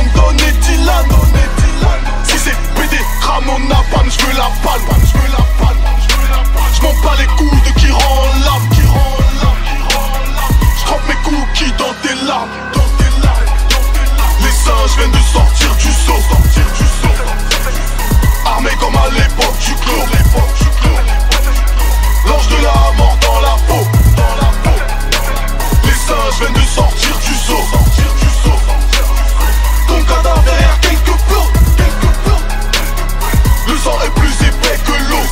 Brandon et Dylan. Si c'est BD, Ramon Napalm, j'veux la palme. J'm'en bats les couilles de qui rend l'âme. J'trempe mes cookies dans tes larmes. Les singes viennent de sortir du seau. Armés comme à l'époque du clos. L'ange de la mort dans la peau. Les singes viennent de sortir du seau. Ton cadavre derrière quelques plots. Le sang est plus épais que l'eau.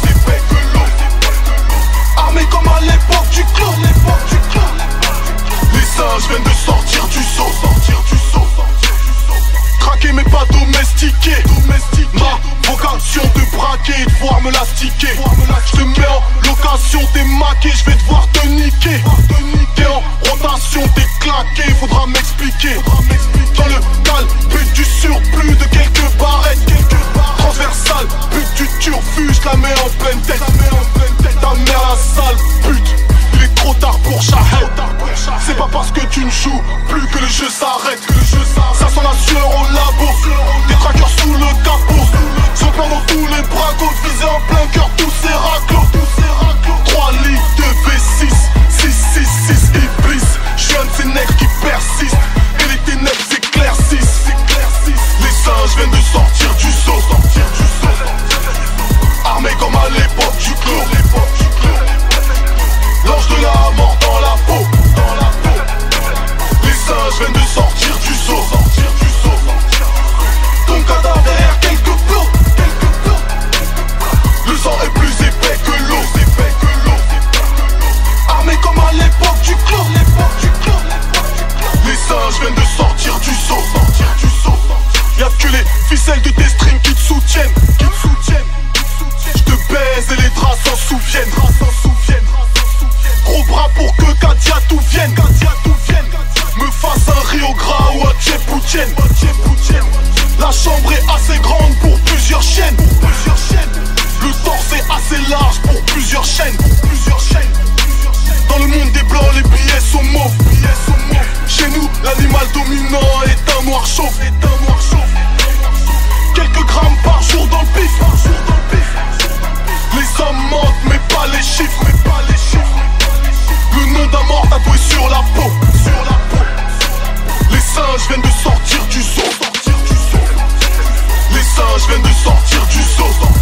Armés comme à l'époque du clos. Les singes viennent de sortir du seau. Craquer mais pas domestiqué. Ma vocation de braquer et de voir me l'astiquer. J'te mets en location, t'es maqué, j'vais devoir te niquer. T'es en rotation, t'es claqué, faudra m'expliquer. Dans le cal, but du surplus de quelques barrettes. Transversal, but du turfu, j'la mets en pleine tête. Ta mère la sale pute, il est trop tard pour Shahid. C'est pas parce que tu ne joues plus que le jeu s'arrête. Ça sent la sueur au labo, des traqueurs sous le capot. Son plan dans tous les bracos, visés en plein cœur, tous ces raclos. 3 litres de V6, 666 Iblis. J'suis un de ces nègres qui persistent, et les ténèbres s'éclaircissent. Les singes viennent de sortir du seau. Armés comme à l'époque du clos. L'ange de la mort dans la peau. Les singes viennent de sortir du seau. Ton cadavre derrière quelques plots. Le sang est plus épais que l'eau. Armés comme à l'époque du clos. Les singes viennent de sortir du seau. Y'a que les ficelles de tes strings qui te soutiennent. J'te baise et les draps s'en souviennent. Gros bras pour que Katia tout vienne. Me fasse un Rio Gras ou un Tchèpoutienne. La chambre est assez grande pour plusieurs chaînes. Le torse est assez large pour plusieurs chaînes. Dans le monde des blancs, les billets sont mauves. Chez nous, l'animal dominant est un noir chauve. Quelques grammes par jour dans le pif. Les hommes mentent mais pas les chiffres. Le nom d'un mort tatoué sur la peau. Les singes viennent de sortir du seau. Les singes viennent de sortir du seau.